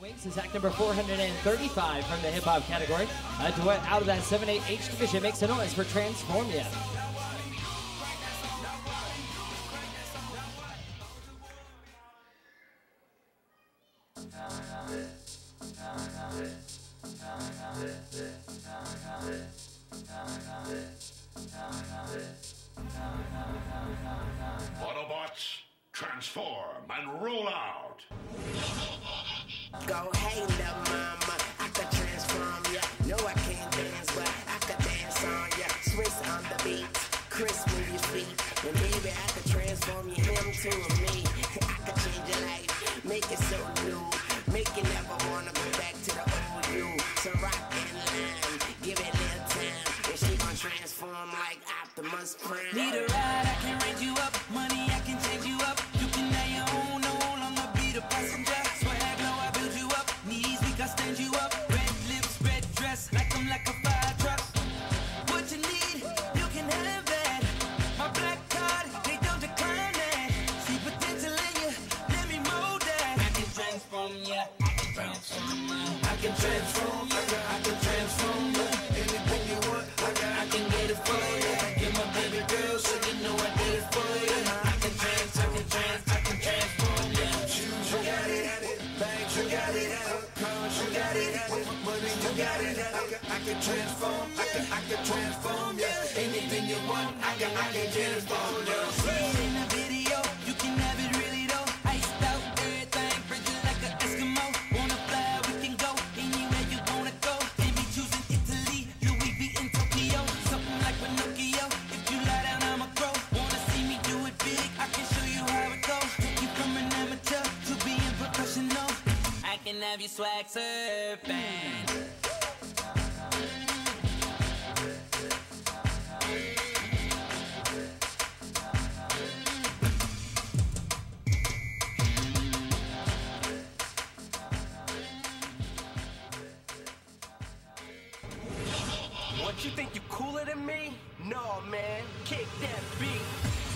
Wings is act number 435 from the hip hop category. Out of that 7/8 division, makes a noise for Transform Ya. Autobots, transform and roll out. Go, hey, little mama, I could transform ya. No, I can't dance, but I could dance on ya. Swiss on the beat, Chris move your feet. And baby, I could transform you, him to me. I could change your life, make it so new. Make you never wanna go back to the old you. So rock and line, give it a little time. And she gon' transform like Optimus Prime. Need a ride, I can raise you up. Money, I can change you up. You can have your own, no longer be the passenger. Swag low, I build you up. Knees weak, I stand you up. Red lips, red dress, like I'm like a fire truck. What you need, you can have that. My black card, they don't decline that. See potential in you, let me mold that. I can transform ya, I can transform ya. I can transform ya, I can transform ya. Anything you want, I can get it for ya. You're my baby girl, so you know I did it for ya. I can transform ya. You got it, banks, you got it, cars, you got it, money, you got it. I can transform, I can transform ya. Anything you want, I can transform ya. See it in a video, you can have it really though. Iced out, everything, frigid like an Eskimo. Wanna fly, we can go anywhere you wanna go. Maybe choosing Italy, Louis V in Tokyo. Something like Pinocchio, if you lie down, I'ma grow. Wanna see me do it big, I can show you how it goes. Take you from an amateur to being professional. I can have you swag surfing. What, you think you cooler than me? No, man, kick that beat.